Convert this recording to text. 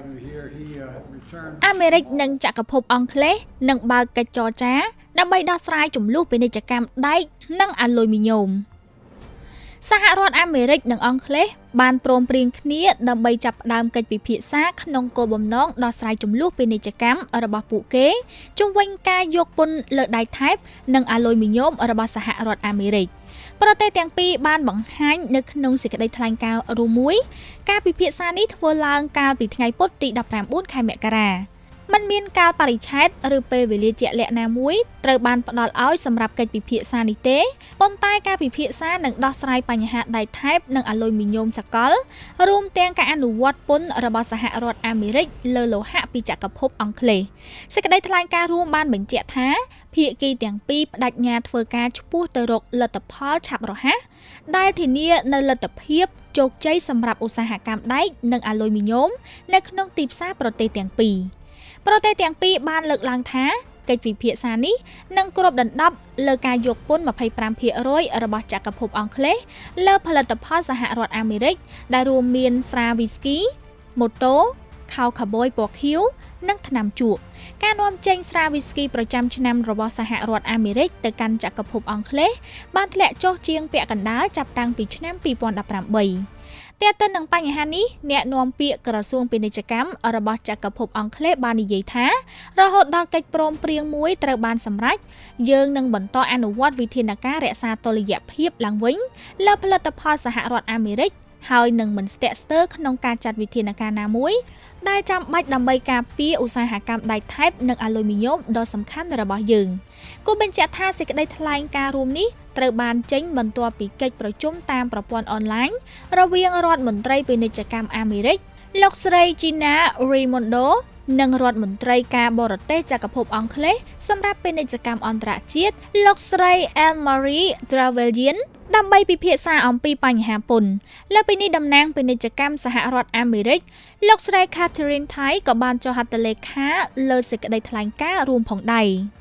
អាមេរិកនិងចក្រភពអង់គ្លេសនឹងបើកកិច្ចចរចាដើម្បីដោះស្រាយចំនួនពាណិជ្ជកម្មដែកនិងអាលុយមីញ៉ូមសហរដ្ឋអាមេរិកនិងអង់គ្លេសបានព្រមព្រៀងគ្នាដើម្បីចាប់ផ្ដើមកិច្ចពិភាក្សាក្នុងគោលបំណងដោះស្រាយចំនួនពាណិជ្ជកម្មរបស់ពួកគេជុំវិញការយកពន្ធលើដែកថែបនិងអាលុយមីញ៉ូមរបស់សហរដ្ឋអាមេរិកប្រទេសទាំងពីរបានបង្ហាញនៅក្នុងសេចក្តីថ្លែងការណ៍រួមមួយការពិភាក្សានេះធ្វើឡើងកាលពីថ្ងៃពុធទី19ខែមករាมันមានកាលបរិច្ឆេទឬពេលវេលាជាក់លាក់ណាមួយត្រូវបានផ្ដល់ឲ្យសម្រាប់កិច្ចពិភាក្សានេះទេប៉ុន្តែការពិភាក្សានឹងដោះស្រាយបញ្ហាដែកថែបនិងអាលុយមីញ៉ូមសកលរួមទាំងការអនុវត្តពន្ធរបស់សហរដ្ឋអាមេរិកលើលោហៈពីចក្រភពអង់គ្លេសសេចក្តីថ្លែងការណ៍រួមបានបញ្ជាក់ថាភាគីទាំងពីរបដិញ្ញាធ្វើការឆ្ពោះទៅរកលទ្ធផលឆាប់រហ័សដែលធានានូវលទ្ធភាពជោគជ័យសម្រាប់ឧស្សាហកម្មដែកនិងអាលុយមីញ៉ូមនៅក្នុងទីផ្សារប្រទេសទាំងពីរប្រទេសទាំងពីរបានលើកឡើងថាកិច្ចពិភាក្សានេះនឹងគ្របដណ្ដប់លើការយកពន្ធ 25% របស់ចក្រភពអង់គ្លេសលើផលិតផលសហរដ្ឋអាមេរិកដែលរួមមានស្រាវីស្គី ម៉ូតូ ខោខាប៊យពណ៌ខៀវនិងថ្នាំជក់ការនាំចេញស្រាវីស្គីប្រចាំឆ្នាំរបស់សហរដ្ឋអាមេរិកទៅកាន់ចក្រភពអង់គ្លេសបានធ្លាក់ចុះជាងពាក់កណ្ដាលចាប់តាំងពីឆ្នាំ 2018 ទាក់ទិននឹងបញ្ហានេះអ្នកនាំពាក្យក្រសួងពាណិជ្ជកម្មរបស់ចក្រភពអង់គ្លេសបាននិយាយថារហូតដល់កិច្ចព្រមព្រៀងមួយត្រូវបានសម្រេចយើងនឹងបន្តអនុវត្តវិធានការរក្សាតុល្យភាពឡើងវិញលើផលិតផលសហរដ្ឋអាមេរិកហើយនឹងមិនស្ទាក់ស្ទើរក្នុងការចាត់វិធានការណាមួយដែលចាំបាច់ដើម្បីការពារឧស្សាហកម្មដែកថែបនិងអាលុយមីញ៉ូមដ៏សំខាន់របស់យើងគូបញ្ជាក់ថាសេចក្តីថ្លែងការណ៍រួមនេះត្រូវបានចេញបន្ទាប់ពីកិច្ចប្រជុំតាមប្រព័ន្ធអនឡាញរវាងរដ្ឋមន្ត្រីពាណិជ្ជកម្មអាមេរិកលោកស្រី Gina Raimondo និងរដ្ឋមន្ត្រីការបរទេសចក្រភពអង់គ្លេសសម្រាប់ពាណិជ្ជកម្មអន្តរជាតិលោកស្រី Anne-Marie Trevelyan ដើម្បីពិភាក្សាអំពីបញ្ហាពន្ធលើពីនេះតំណាងពាណិជ្ជកម្មសហរដ្ឋអាមេរិកលោកស្រី Catherine Tai ក៏បានចុះហត្ថលេខាលើសេចក្តីថ្លែងការណ៍រួមផងដែរ